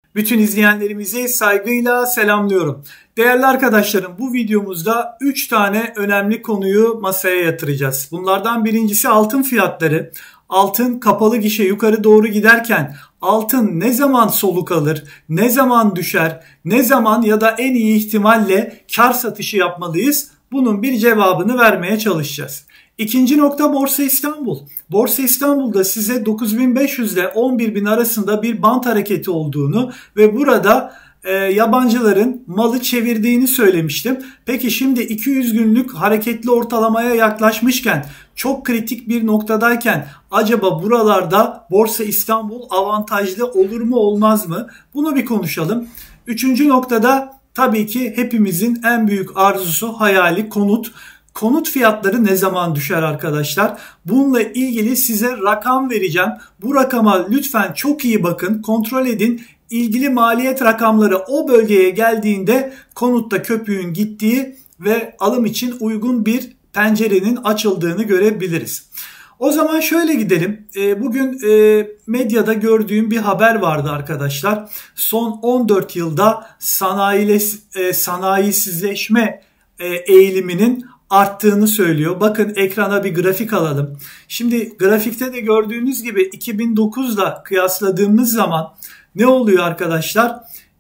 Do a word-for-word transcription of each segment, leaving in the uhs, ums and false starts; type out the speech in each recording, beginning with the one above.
Bütün izleyenlerimizi saygıyla selamlıyorum. Değerli arkadaşlarım, bu videomuzda üç tane önemli konuyu masaya yatıracağız. Bunlardan birincisi altın fiyatları. Altın kapalı gişe yukarı doğru giderken altın ne zaman soluk alır, ne zaman düşer, ne zaman ya da en iyi ihtimalle kar satışı yapmalıyız? Bunun bir cevabını vermeye çalışacağız. İkinci nokta Borsa İstanbul. Borsa İstanbul'da size dokuz bin beş yüz ile on bir bin arasında bir bant hareketi olduğunu ve burada e, yabancıların malı çevirdiğini söylemiştim. Peki şimdi iki yüz günlük hareketli ortalamaya yaklaşmışken, çok kritik bir noktadayken acaba buralarda Borsa İstanbul avantajlı olur mu olmaz mı? Bunu bir konuşalım. Üçüncü noktada tabii ki hepimizin en büyük arzusu, hayali konut. Konut fiyatları ne zaman düşer arkadaşlar? Bununla ilgili size rakam vereceğim. Bu rakama lütfen çok iyi bakın, kontrol edin. İlgili maliyet rakamları o bölgeye geldiğinde konutta köpüğün gittiği ve alım için uygun bir pencerenin açıldığını görebiliriz. O zaman şöyle gidelim. Bugün medyada gördüğüm bir haber vardı arkadaşlar. Son on dört yılda sanayi, sanayisizleşme eğiliminin arttığını söylüyor. Bakın ekrana bir grafik alalım. Şimdi grafikte de gördüğünüz gibi iki bin dokuzla kıyasladığımız zaman ne oluyor arkadaşlar?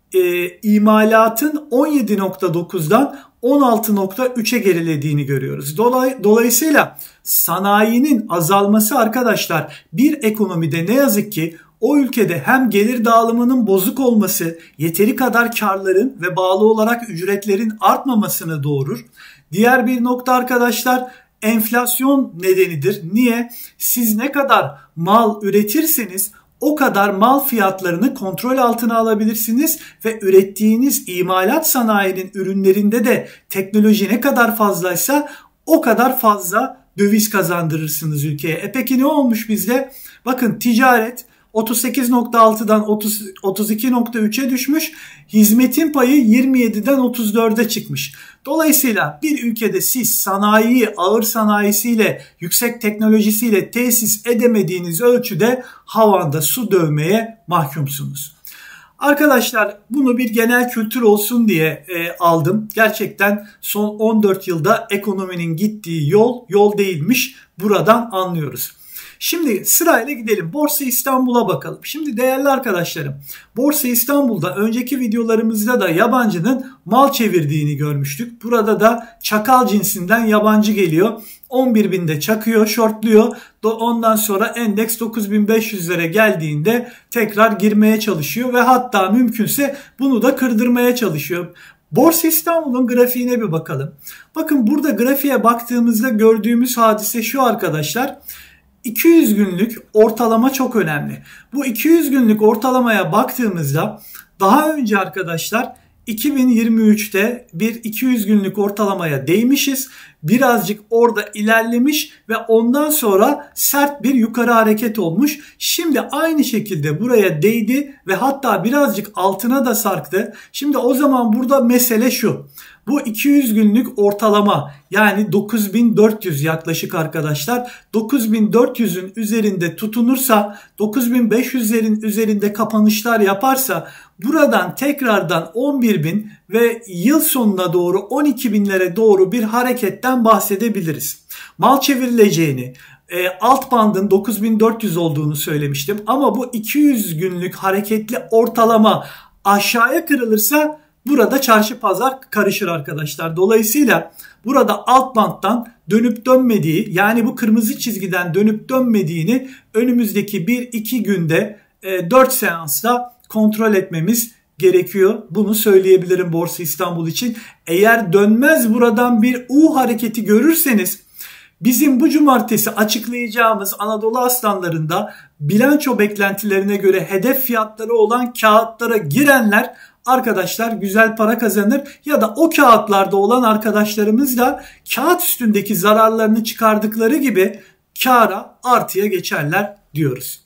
E, imalatın on yedi nokta dokuzdan on altı nokta üçe gerilediğini görüyoruz. Dolay, dolayısıyla sanayinin azalması arkadaşlar bir ekonomide ne yazık ki o ülkede hem gelir dağılımının bozuk olması, yeteri kadar karların ve bağlı olarak ücretlerin artmamasını doğurur. Diğer bir nokta arkadaşlar enflasyon nedenidir. Niye? Siz ne kadar mal üretirseniz o kadar mal fiyatlarını kontrol altına alabilirsiniz ve ürettiğiniz imalat sanayinin ürünlerinde de teknoloji ne kadar fazlaysa o kadar fazla döviz kazandırırsınız ülkeye. E peki ne olmuş bizde? Bakın ticaret otuz sekiz nokta altıdan otuz iki nokta üçe düşmüş. Hizmetin payı yirmi yediden otuz dörde çıkmış. Dolayısıyla bir ülkede siz sanayiyi ağır sanayisiyle, yüksek teknolojisiyle tesis edemediğiniz ölçüde havanda su dövmeye mahkumsunuz. Arkadaşlar bunu bir genel kültür olsun diye e, aldım. Gerçekten son on dört yılda ekonominin gittiği yol yol değilmiş. Buradan anlıyoruz. Şimdi sırayla gidelim. Borsa İstanbul'a bakalım. Şimdi değerli arkadaşlarım, Borsa İstanbul'da önceki videolarımızda da yabancının mal çevirdiğini görmüştük. Burada da çakal cinsinden yabancı geliyor. on bir binde çakıyor, shortluyor. Ondan sonra endeks dokuz bin beş yüzlere geldiğinde tekrar girmeye çalışıyor ve hatta mümkünse bunu da kırdırmaya çalışıyor. Borsa İstanbul'un grafiğine bir bakalım. Bakın burada grafiğe baktığımızda gördüğümüz hadise şu arkadaşlar. iki yüz günlük ortalama çok önemli. Bu iki yüz günlük ortalamaya baktığımızda daha önce arkadaşlar iki bin yirmi üçte bir iki yüz günlük ortalamaya değmişiz. Birazcık orada ilerlemiş ve ondan sonra sert bir yukarı hareket olmuş. Şimdi aynı şekilde buraya değdi ve hatta birazcık altına da sarktı. Şimdi o zaman burada mesele şu. Bu iki yüz günlük ortalama yani dokuz bin dört yüz yaklaşık arkadaşlar. dokuz bin dört yüzün üzerinde tutunursa, dokuz bin beş yüzlerin üzerinde kapanışlar yaparsa buradan tekrardan on bir bin ve yıl sonuna doğru on iki binlere doğru bir hareketten bahsedebiliriz. Mal çevrileceğini, e, alt bandın dokuz bin dört yüz olduğunu söylemiştim ama bu iki yüz günlük hareketli ortalama aşağıya kırılırsa burada çarşı pazar karışır arkadaşlar. Dolayısıyla burada alt banttan dönüp dönmediği, yani bu kırmızı çizgiden dönüp dönmediğini önümüzdeki bir iki günde e, dört seansla kontrol etmemiz gerekiyor. Bunu söyleyebilirim Borsa İstanbul için. Eğer dönmez buradan bir U hareketi görürseniz bizim bu cumartesi açıklayacağımız Anadolu Aslanları'nda bilanço beklentilerine göre hedef fiyatları olan kağıtlara girenler arkadaşlar güzel para kazanır ya da o kağıtlarda olan arkadaşlarımız da kağıt üstündeki zararlarını çıkardıkları gibi kâra artıya geçerler diyoruz.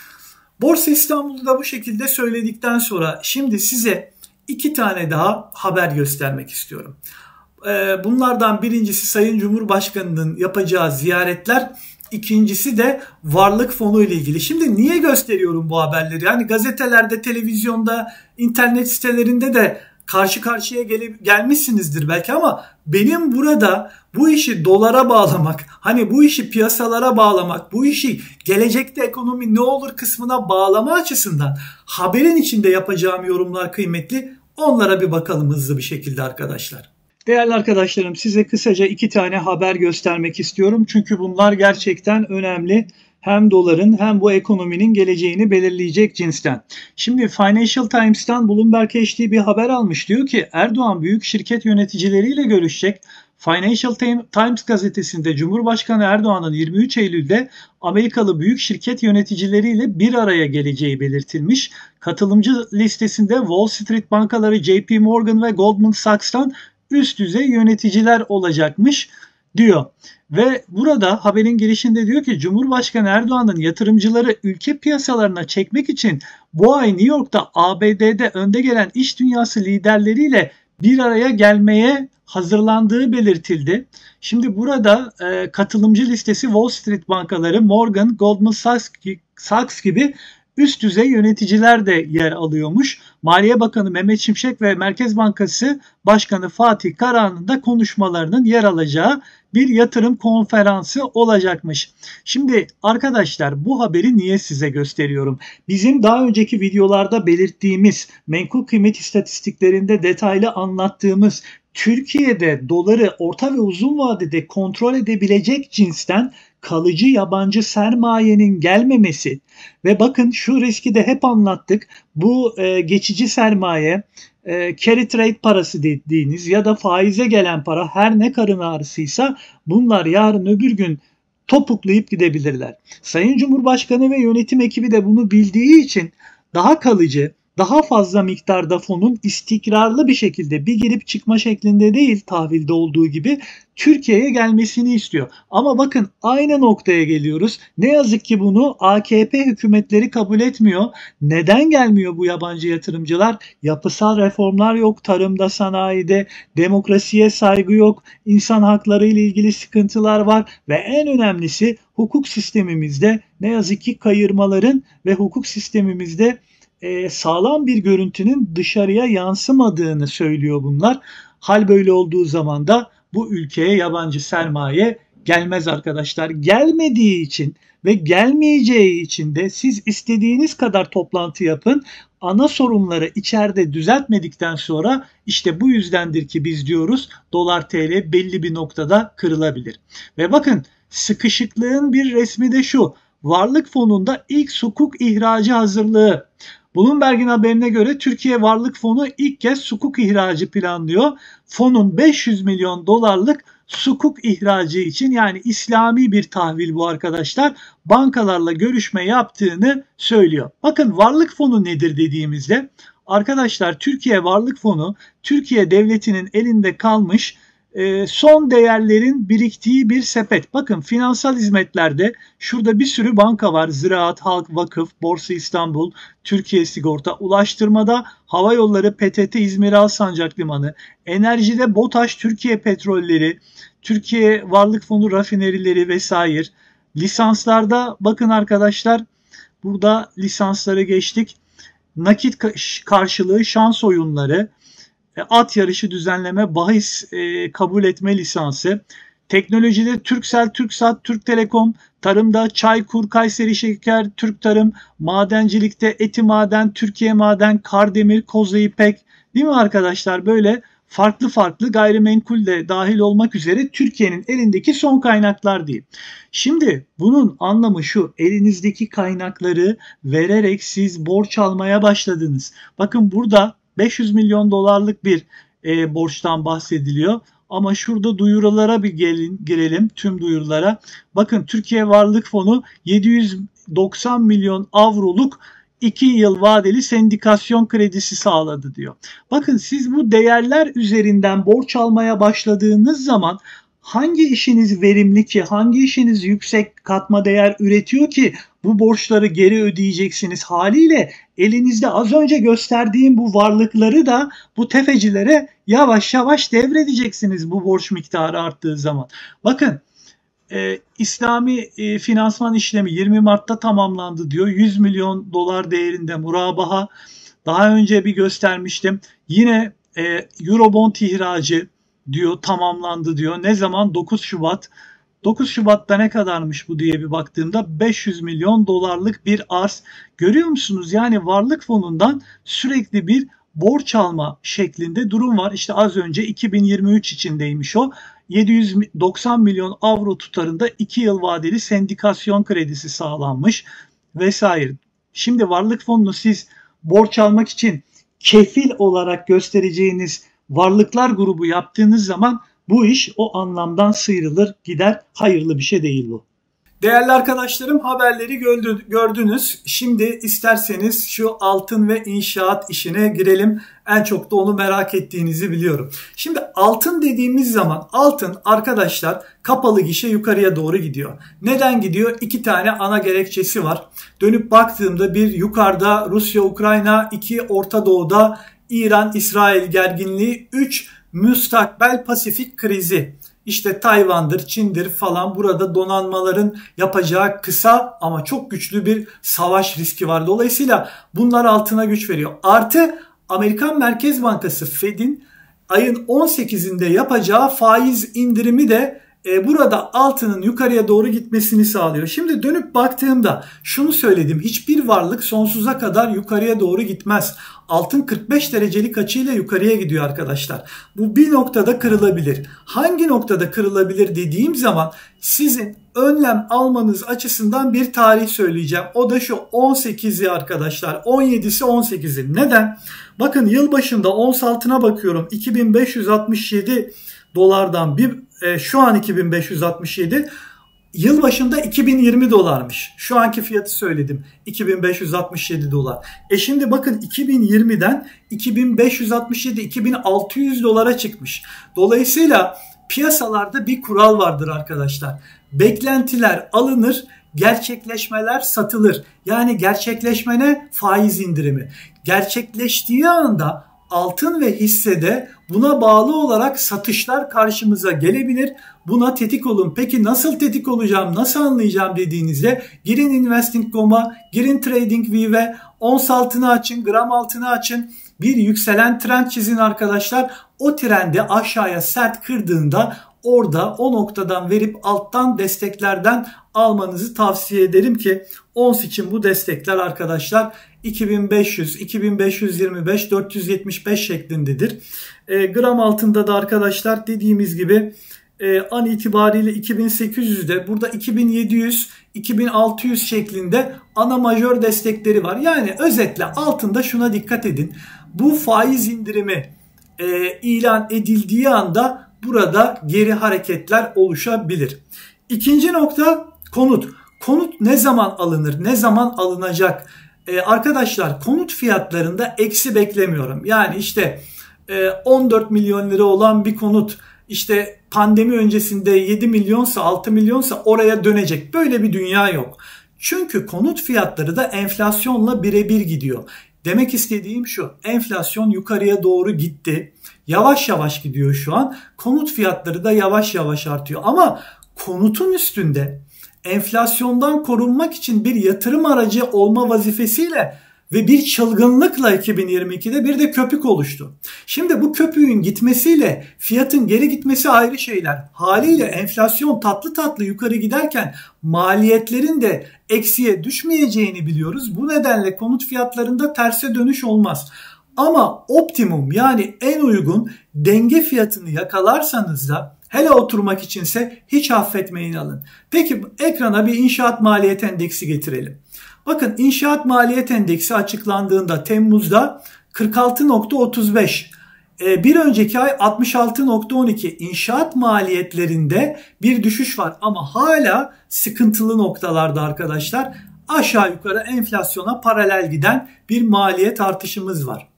Borsa İstanbul'u da bu şekilde söyledikten sonra şimdi size iki tane daha haber göstermek istiyorum. Bunlardan birincisi Sayın Cumhurbaşkanı'nın yapacağı ziyaretler. İkincisi de varlık fonu ile ilgili. Şimdi niye gösteriyorum bu haberleri? Yani gazetelerde, televizyonda, internet sitelerinde de karşı karşıya gelip gelmişsinizdir belki ama benim burada bu işi dolara bağlamak, hani bu işi piyasalara bağlamak, bu işi gelecekte ekonomi ne olur kısmına bağlama açısından haberin içinde yapacağım yorumlar kıymetli. Onlara bir bakalım hızlı bir şekilde arkadaşlar. Değerli arkadaşlarım, size kısaca iki tane haber göstermek istiyorum. Çünkü bunlar gerçekten önemli. Hem doların hem bu ekonominin geleceğini belirleyecek cinsten. Şimdi Financial Times'tan Bloomberg H D bir haber almış. Diyor ki Erdoğan büyük şirket yöneticileriyle görüşecek. Financial Times gazetesinde Cumhurbaşkanı Erdoğan'ın yirmi üç Eylül'de Amerikalı büyük şirket yöneticileriyle bir araya geleceği belirtilmiş. Katılımcı listesinde Wall Street bankaları J P Morgan ve Goldman Sachs'tan üst düzey yöneticiler olacakmış diyor. Ve burada haberin girişinde diyor ki Cumhurbaşkanı Erdoğan'ın yatırımcıları ülke piyasalarına çekmek için bu ay New York'ta A B D'de önde gelen iş dünyası liderleriyle bir araya gelmeye hazırlandığı belirtildi. Şimdi burada e, katılımcı listesi Wall Street bankaları, Morgan, Goldman Sachs, Sachs gibi üst düzey yöneticiler de yer alıyormuş. Maliye Bakanı Mehmet Şimşek ve Merkez Bankası Başkanı Fatih Karahan'ın da konuşmalarının yer alacağı bir yatırım konferansı olacakmış. Şimdi arkadaşlar bu haberi niye size gösteriyorum? Bizim daha önceki videolarda belirttiğimiz menkul kıymet istatistiklerinde detaylı anlattığımız Türkiye'de doları orta ve uzun vadede kontrol edebilecek cinsten kalıcı yabancı sermayenin gelmemesi ve bakın şu riski de hep anlattık. Bu e, geçici sermaye, e, carry trade parası dediğiniz ya da faize gelen para her ne karın ağrısıysa bunlar yarın öbür gün topuklayıp gidebilirler. Sayın Cumhurbaşkanı ve yönetim ekibi de bunu bildiği için daha kalıcı, daha fazla miktarda fonun istikrarlı bir şekilde bir girip çıkma şeklinde değil tahvilde olduğu gibi Türkiye'ye gelmesini istiyor. Ama bakın aynı noktaya geliyoruz. Ne yazık ki bunu A K P hükümetleri kabul etmiyor. Neden gelmiyor bu yabancı yatırımcılar? Yapısal reformlar yok tarımda, sanayide, demokrasiye saygı yok, insan hakları ile ilgili sıkıntılar var ve en önemlisi hukuk sistemimizde ne yazık ki kayırmaların ve hukuk sistemimizde e, sağlam bir görüntünün dışarıya yansımadığını söylüyor bunlar. Hal böyle olduğu zaman da bu ülkeye yabancı sermaye gelmez arkadaşlar. Gelmediği için ve gelmeyeceği için de siz istediğiniz kadar toplantı yapın. Ana sorunları içeride düzeltmedikten sonra işte bu yüzdendir ki biz diyoruz dolar T L belli bir noktada kırılabilir. Ve bakın sıkışıklığın bir resmi de şu. Varlık fonunda ilk sukuk ihracı hazırlığı. Bloomberg'in haberine göre Türkiye Varlık Fonu ilk kez sukuk ihracı planlıyor. Fonun beş yüz milyon dolarlık sukuk ihracı için yani İslami bir tahvil bu arkadaşlar bankalarla görüşme yaptığını söylüyor. Bakın Varlık Fonu nedir dediğimizde arkadaşlar Türkiye Varlık Fonu Türkiye Devleti'nin elinde kalmış son değerlerin biriktiği bir sepet. Bakın finansal hizmetlerde şurada bir sürü banka var. Ziraat, Halk, Vakıf, Borsa İstanbul, Türkiye Sigorta, ulaştırmada hava yolları, P T T İzmir Alsancak Limanı, enerjide BOTAŞ, Türkiye Petrolleri, Türkiye Varlık Fonu rafinerileri vesaire. Lisanslarda bakın arkadaşlar burada lisansları geçtik. Nakit karşılığı şans oyunları, at yarışı düzenleme, bahis e, kabul etme lisansı, teknolojide Turkcell, Turksat, Türk Telekom, tarımda Çaykur, Kayseri Şeker, Türk Tarım, madencilikte Etimaden, Türkiye Maden, Kardemir, Koza İpek, değil mi arkadaşlar? Böyle farklı farklı gayrimenkul de dahil olmak üzere Türkiye'nin elindeki son kaynaklar diyeyim. Şimdi bunun anlamı şu, elinizdeki kaynakları vererek siz borç almaya başladınız. Bakın burada beş yüz milyon dolarlık bir e, borçtan bahsediliyor. Ama şurada duyurulara bir gelin, girelim tüm duyurulara. Bakın Türkiye Varlık Fonu yedi yüz doksan milyon avroluk iki yıl vadeli sendikasyon kredisi sağladı diyor. Bakın siz bu değerler üzerinden borç almaya başladığınız zaman hangi işiniz verimli ki, hangi işiniz yüksek katma değer üretiyor ki bu borçları geri ödeyeceksiniz haliyle elinizde az önce gösterdiğim bu varlıkları da bu tefecilere yavaş yavaş devredeceksiniz bu borç miktarı arttığı zaman. Bakın e, İslami e, finansman işlemi yirmi Mart'ta tamamlandı diyor. yüz milyon dolar değerinde murabaha. Daha önce bir göstermiştim. Yine e, Eurobond ihracı diyor tamamlandı diyor. Ne zaman? dokuz Şubat. dokuz Şubat'ta ne kadarmış bu diye bir baktığımda beş yüz milyon dolarlık bir arz. Görüyor musunuz? Yani varlık fonundan sürekli bir borç alma şeklinde durum var. İşte az önce iki bin yirmi üç içindeymiş o. yedi yüz doksan milyon avro tutarında iki yıl vadeli sendikasyon kredisi sağlanmış vesaire. Şimdi varlık fonunu siz borç almak için kefil olarak göstereceğiniz varlıklar grubu yaptığınız zaman bu iş o anlamdan sıyrılır gider. Hayırlı bir şey değil bu. Değerli arkadaşlarım, haberleri gördünüz. Şimdi isterseniz şu altın ve inşaat işine girelim. En çok da onu merak ettiğinizi biliyorum. Şimdi altın dediğimiz zaman altın arkadaşlar kapalı gişe yukarıya doğru gidiyor. Neden gidiyor? İki tane ana gerekçesi var. Dönüp baktığımda bir yukarıda Rusya-Ukrayna, iki Orta Doğu'da İran-İsrail gerginliği, üç müstakbel Pasifik krizi. İşte Tayvan'dır, Çin'dir falan burada donanmaların yapacağı kısa ama çok güçlü bir savaş riski var. Dolayısıyla bunlar altına güç veriyor. Artı Amerikan Merkez Bankası Fed'in ayın on sekizinde yapacağı faiz indirimi de e, burada altının yukarıya doğru gitmesini sağlıyor. Şimdi dönüp baktığımda şunu söyledim. Hiçbir varlık sonsuza kadar yukarıya doğru gitmez. Altın kırk beş derecelik açıyla yukarıya gidiyor arkadaşlar. Bu bir noktada kırılabilir. Hangi noktada kırılabilir dediğim zaman sizin önlem almanız açısından bir tarih söyleyeceğim. O da şu on sekizi arkadaşlar. on yedisi on sekizi. Neden? Bakın yılbaşında ons altına bakıyorum. iki bin beş yüz altmış yedi dolardan bir e, şu an iki bin beş yüz altmış yedi. Yılbaşında iki bin yirmi dolarmış. Şu anki fiyatı söyledim. iki bin beş yüz altmış yedi dolar. E şimdi bakın iki bin yirmiden iki bin beş yüz altmış yedi iki bin altı yüz dolara çıkmış. Dolayısıyla piyasalarda bir kural vardır arkadaşlar. Beklentiler alınır, gerçekleşmeler satılır. Yani gerçekleşmene faiz indirimi. Gerçekleştiği anda altın ve hissede buna bağlı olarak satışlar karşımıza gelebilir. Buna tetik olun. Peki nasıl tetik olacağım, nasıl anlayacağım dediğinizde girin investing nokta com'a, girin TradingView'e, ons altını açın, gram altını açın. Bir yükselen trend çizin arkadaşlar. O trendi aşağıya sert kırdığında orada o noktadan verip alttan desteklerden almanızı tavsiye ederim ki ons için bu destekler arkadaşlar iki bin beş yüz, iki bin beş yüz yirmi beş, dört yüz yetmiş beş şeklindedir. E, gram altında da arkadaşlar dediğimiz gibi e, an itibariyle iki bin sekiz yüzde burada iki bin yedi yüz, iki bin altı yüz şeklinde ana majör destekleri var. Yani özetle altında şuna dikkat edin. Bu faiz indirimi e, ilan edildiği anda burada geri hareketler oluşabilir. İkinci nokta konut. Konut ne zaman alınır? Ne zaman alınacak? Ee, arkadaşlar konut fiyatlarında eksi beklemiyorum. Yani işte e, on dört milyon lira olan bir konut işte pandemi öncesinde yedi milyonsa altı milyonsa oraya dönecek. Böyle bir dünya yok. Çünkü konut fiyatları da enflasyonla birebir gidiyor. Demek istediğim şu, enflasyon yukarıya doğru gitti. Yavaş yavaş gidiyor şu an. Konut fiyatları da yavaş yavaş artıyor. Ama konutun üstünde enflasyondan korunmak için bir yatırım aracı olma vazifesiyle ve bir çılgınlıkla iki bin yirmi ikide bir de köpük oluştu. Şimdi bu köpüğün gitmesiyle fiyatın geri gitmesi ayrı şeyler. Haliyle enflasyon tatlı tatlı yukarı giderken maliyetlerin de eksiye düşmeyeceğini biliyoruz. Bu nedenle konut fiyatlarında terse dönüş olmaz. Ama optimum yani en uygun denge fiyatını yakalarsanız da hele oturmak içinse hiç affetmeyin alın. Peki ekrana bir inşaat maliyet endeksi getirelim. Bakın inşaat maliyet endeksi açıklandığında Temmuz'da kırk altı nokta otuz beş. Ee, bir önceki ay altmış altı nokta on iki. İnşaat maliyetlerinde bir düşüş var ama hala sıkıntılı noktalarda arkadaşlar. Aşağı yukarı enflasyona paralel giden bir maliyet artışımız var.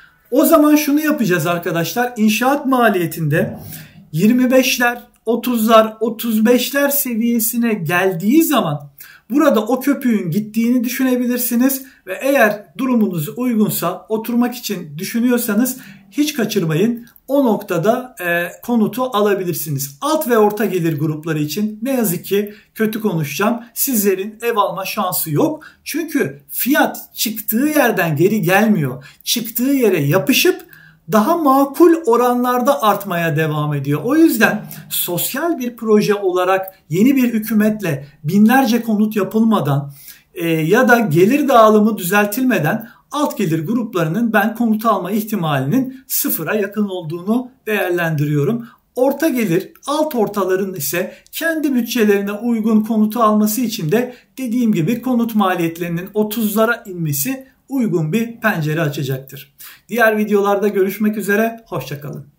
O zaman şunu yapacağız arkadaşlar. İnşaat maliyetinde yirmi beşler, otuzlar, otuz beşler seviyesine geldiği zaman Burada o köpüğün gittiğini düşünebilirsiniz ve eğer durumunuz uygunsa, oturmak için düşünüyorsanız hiç kaçırmayın. O noktada e, konutu alabilirsiniz. Alt ve orta gelir grupları için ne yazık ki kötü konuşacağım. Sizlerin ev alma şansı yok. Çünkü fiyat çıktığı yerden geri gelmiyor. Çıktığı yere yapışıp daha makul oranlarda artmaya devam ediyor. O yüzden sosyal bir proje olarak yeni bir hükümetle binlerce konut yapılmadan e, ya da gelir dağılımı düzeltilmeden alt gelir gruplarının ben konut alma ihtimalinin sıfıra yakın olduğunu değerlendiriyorum. Orta gelir, alt ortaların ise kendi bütçelerine uygun konutu alması için de dediğim gibi konut maliyetlerinin otuzlara inmesi uygun bir pencere açacaktır. Diğer videolarda görüşmek üzere, hoşça kalın.